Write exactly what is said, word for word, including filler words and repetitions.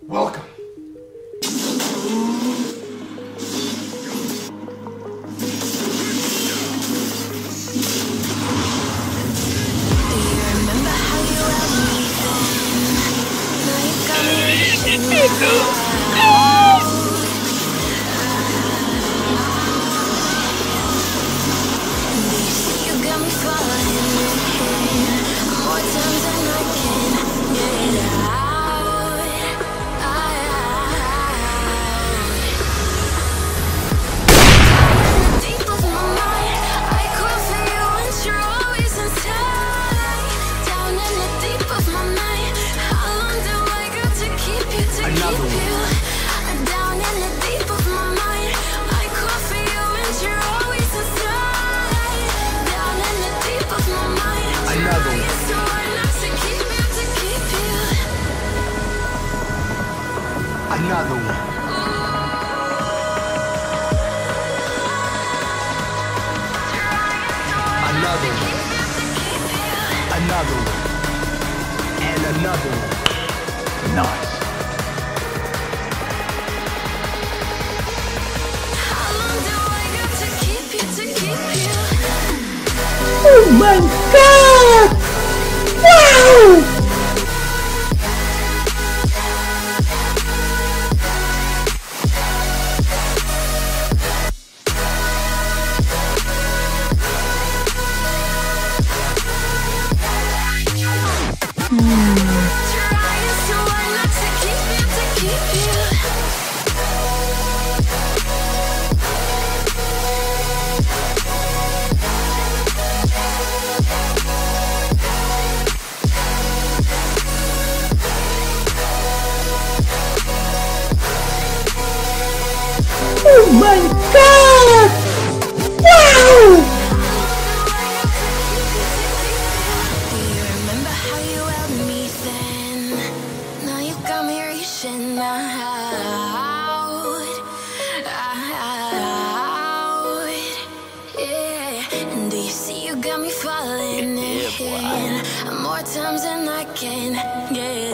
Welcome. Another one. Another one. Another one. And another one. Nice. How long do I got to keep you, to keep you? Oh my god! Wow! Oh my god! Wow! Do you remember how you held me then? Now you got me reaching out, out, yeah. And do you see you got me falling in more times than I can, yeah.